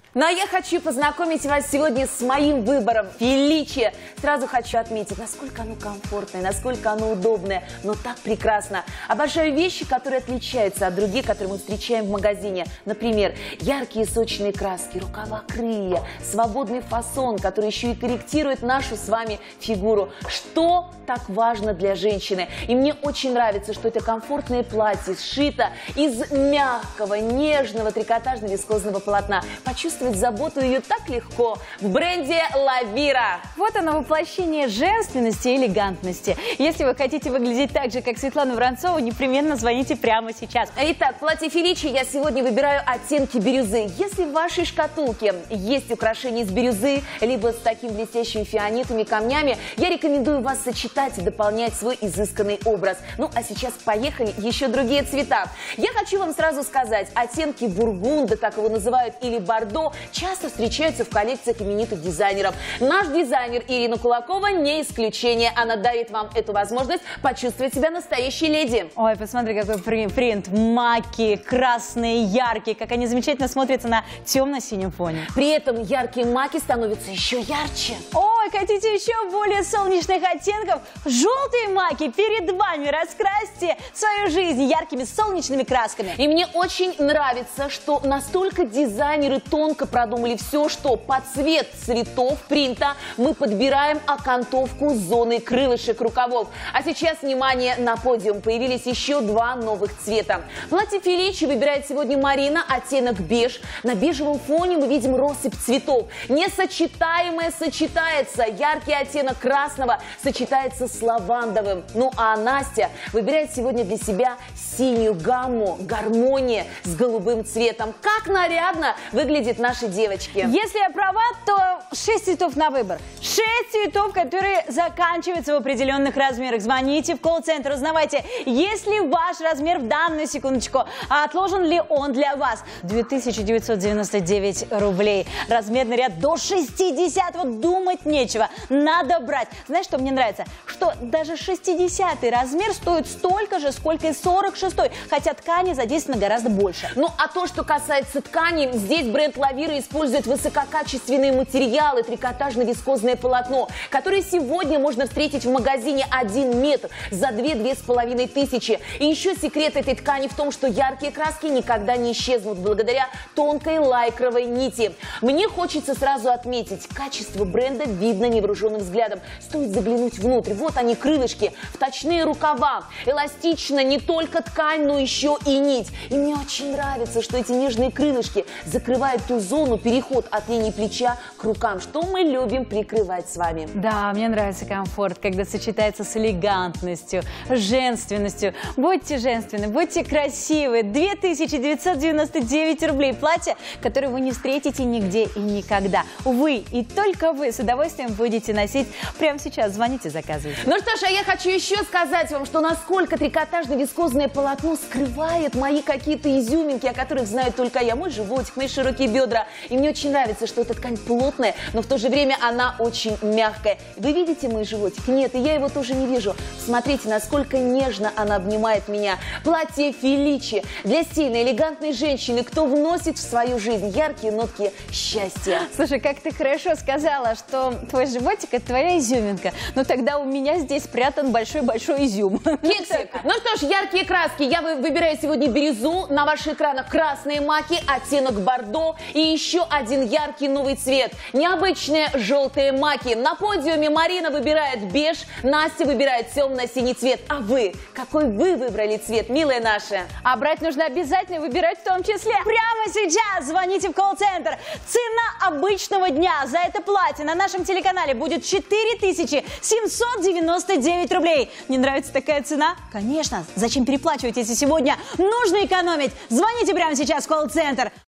Ну а я хочу познакомить вас сегодня с моим выбором Феличи. Сразу хочу отметить, насколько оно комфортное, насколько оно удобное, но так прекрасно. Обожаю вещи, которые отличаются от других, которые мы встречаем в магазине. Например, яркие сочные краски, рукава крылья, свободный фасон, который еще и корректирует нашу с вами фигуру. Что так важно для женщины? И мне очень нравится, что это комфортное платье сшито из мягкого, нежного трикотажного вискозного полотна. Почувствовать заботу ее так легко в бренде Лавира. Вот оно, воплощение женственности и элегантности. Если вы хотите выглядеть так же, как Светлана Воронцова, непременно звоните прямо сейчас. Итак, платье Феличи я сегодня выбираю оттенки бирюзы. Если в вашей шкатулке есть украшения из бирюзы, либо с такими блестящими фианитами, камнями, я рекомендую вас сочетать и дополнять свой изысканный образ. Ну, а сейчас поехали еще другие цвета. Я хочу вам сразу сказать, оттенки бургунда, так его называют, или бордо, часто встречаются в коллекциях именитых дизайнеров. Наш дизайнер Ирина Кулакова не исключение. Она дарит вам эту возможность почувствовать себя настоящей леди. Ой, посмотри, какой принт. Маки, красные, яркие, как они замечательно смотрятся на темно-синем фоне. При этом яркие маки становятся еще ярче. Ой, хотите еще более солнечных оттенков? Желтые маки перед вами. Раскрасьте свою жизнь яркими солнечными красками. И мне очень нравится, что настолько дизайнеры тонко продумали все, что под цвет цветов принта мы подбираем окантовку зоны крылышек рукавов. А сейчас, внимание, на подиум появились еще два новых цвета. Платье Феличи выбирает сегодня Марина, оттенок беж. На бежевом фоне мы видим россыпь цветов. Несочетаемое сочетается. Яркий оттенок красного сочетается с лавандовым. Ну а Настя выбирает сегодня для себя синюю гамму, гармония с голубым цветом. Как нарядно выглядит наша девочки. Если я права, то 6 цветов на выбор. 6 цветов, которые заканчиваются в определенных размерах. Звоните в колл-центр, узнавайте, есть ли ваш размер в данную секундочку, а отложен ли он для вас. 2999 рублей. Размерный ряд до 60. Вот думать нечего. Надо брать. Знаешь, что мне нравится? Что даже 60-й размер стоит столько же, сколько и 46-й. Хотя ткани задействовано гораздо больше. Ну, а то, что касается ткани, здесь бренд Лавира использует высококачественные материалы, трикотажно-вискозное полотно, которое сегодня можно встретить в магазине 1 метр за 2–2,5 тысячи. И еще секрет этой ткани в том, что яркие краски никогда не исчезнут благодаря тонкой лайкровой нити. Мне хочется сразу отметить, качество бренда видно невооруженным взглядом. Стоит заглянуть внутрь. Вот они, крылышки, вточные рукава. Эластична не только ткань, но еще и нить. И мне очень нравится, что эти нежные крылышки закрывают ту зону, переход от линии плеча к рукам, что мы любим прикрывать с вами. Да, мне нравится комфорт, когда сочетается с элегантностью, женственностью. Будьте женственны, будьте красивы. 2999 рублей платье, которое вы не встретите нигде и никогда. Вы и только вы с удовольствием будете носить прямо сейчас. Звоните, заказывайте. Ну что ж, а я хочу еще сказать вам, что насколько трикотажно-вискозное полотно скрывает мои какие-то изюминки, о которых знаю только я. Мой животик, мои широкие бедра. И мне очень нравится, что эта ткань плотная, но в то же время она очень мягкая. Вы видите мой животик? Нет, и я его тоже не вижу. Смотрите, насколько нежно она обнимает меня. Платье Феличи для стильной, элегантной женщины, кто вносит в свою жизнь яркие нотки счастья. Слушай, как ты хорошо сказала, что твой животик – это твоя изюминка. Но тогда у меня здесь спрятан большой-большой изюм. Кексик. Ну что ж, яркие краски. Я выбираю сегодня бирюзу. На ваших экранах красные маки, оттенок бордо и еще один яркий новый цвет. Необычные желтые маки. На подиуме Марина выбирает беж, Настя выбирает темно-синий цвет. А вы? Какой вы выбрали цвет, милые наши? А брать нужно обязательно, выбирать в том числе. Прямо сейчас звоните в колл-центр. Цена обычного дня за это платье на нашем телеканале будет 4799 рублей. Не нравится такая цена? Конечно. Зачем переплачивать, если сегодня нужно экономить? Звоните прямо сейчас в колл-центр.